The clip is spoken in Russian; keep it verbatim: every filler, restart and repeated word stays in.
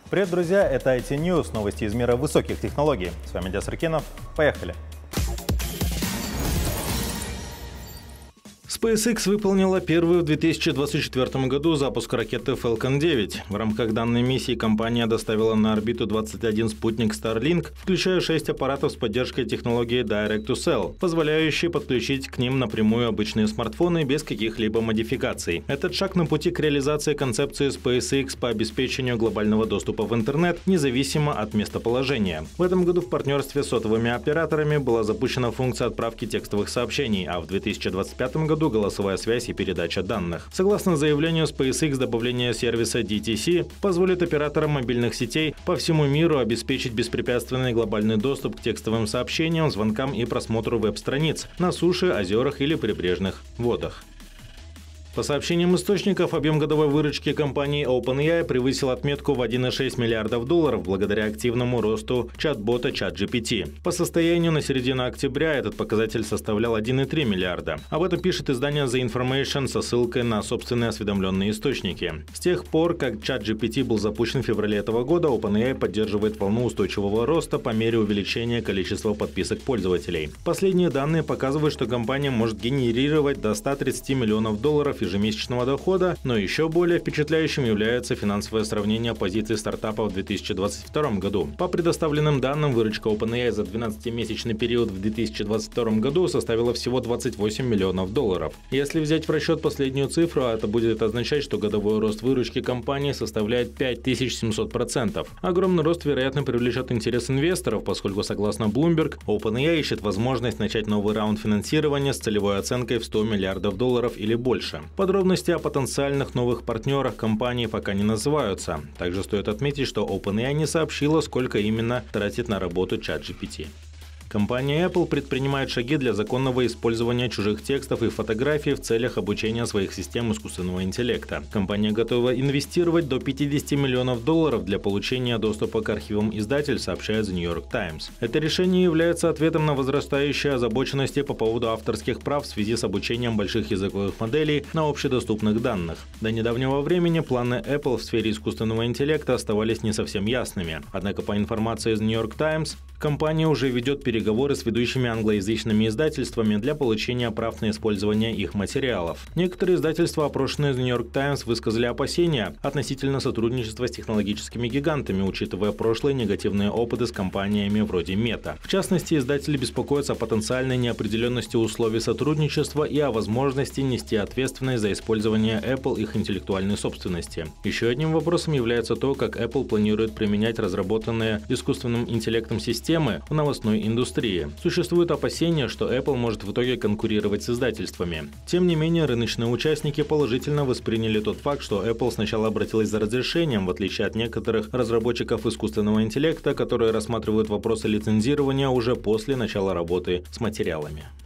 Привет, друзья! Это ай ти News, новости из мира высоких технологий. С вами Диас Аркинов. Поехали! SpaceX выполнила первый в две тысячи двадцать четвёртом году запуск ракеты Falcon девять. В рамках данной миссии компания доставила на орбиту двадцать один спутник Starlink, включая шесть аппаратов с поддержкой технологии Direct-to-Cell, позволяющей подключить к ним напрямую обычные смартфоны без каких-либо модификаций. Этот шаг на пути к реализации концепции SpaceX по обеспечению глобального доступа в интернет, независимо от местоположения. В этом году в партнерстве с сотовыми операторами была запущена функция отправки текстовых сообщений, а в две тысячи двадцать пятом году голосовая связь и передача данных. Согласно заявлению SpaceX, добавление сервиса ди ти си позволит операторам мобильных сетей по всему миру обеспечить беспрепятственный глобальный доступ к текстовым сообщениям, звонкам и просмотру веб-страниц на суше, озерах или прибрежных водах. По сообщениям источников, объем годовой выручки компании OpenAI превысил отметку в один целых шесть десятых миллиардов долларов благодаря активному росту чат-бота ChatGPT. По состоянию на середину октября этот показатель составлял один целых три десятых миллиарда. Об этом пишет издание The Information со ссылкой на собственные осведомленные источники. С тех пор, как ChatGPT был запущен в феврале этого года, OpenAI поддерживает волну устойчивого роста по мере увеличения количества подписок пользователей. Последние данные показывают, что компания может генерировать до ста тридцати миллионов долларов ежемесячного дохода, но еще более впечатляющим является финансовое сравнение позиций стартапа в две тысячи двадцать втором году. По предоставленным данным, выручка OpenAI за двенадцатимесячный период в две тысячи двадцать втором году составила всего двадцать восемь миллионов долларов. Если взять в расчет последнюю цифру, это будет означать, что годовой рост выручки компании составляет пять тысяч семьсот процентов. Огромный рост, вероятно, привлечет интерес инвесторов, поскольку, согласно Bloomberg, OpenAI ищет возможность начать новый раунд финансирования с целевой оценкой в сто миллиардов долларов или больше. Подробности о потенциальных новых партнерах компании пока не называются. Также стоит отметить, что OpenAI не сообщила, сколько именно тратит на работу ChatGPT. Компания Apple предпринимает шаги для законного использования чужих текстов и фотографий в целях обучения своих систем искусственного интеллекта. Компания готова инвестировать до пятидесяти миллионов долларов для получения доступа к архивам издатель, сообщает The New York Times. Это решение является ответом на возрастающие озабоченности по поводу авторских прав в связи с обучением больших языковых моделей на общедоступных данных. До недавнего времени планы Apple в сфере искусственного интеллекта оставались не совсем ясными. Однако, по информации из The New York Times, компания уже ведет переговоры Переговоры с ведущими англоязычными издательствами для получения прав на использование их материалов. Некоторые издательства, опрошенные The New York Times, высказали опасения относительно сотрудничества с технологическими гигантами, учитывая прошлые негативные опыты с компаниями вроде Meta. В частности, издатели беспокоятся о потенциальной неопределенности условий сотрудничества и о возможности нести ответственность за использование Apple их интеллектуальной собственности. Еще одним вопросом является то, как Apple планирует применять разработанные искусственным интеллектом системы в новостной индустрии. Существует опасение, что Apple может в итоге конкурировать с издательствами. Тем не менее, рыночные участники положительно восприняли тот факт, что Apple сначала обратилась за разрешением, в отличие от некоторых разработчиков искусственного интеллекта, которые рассматривают вопросы лицензирования уже после начала работы с материалами.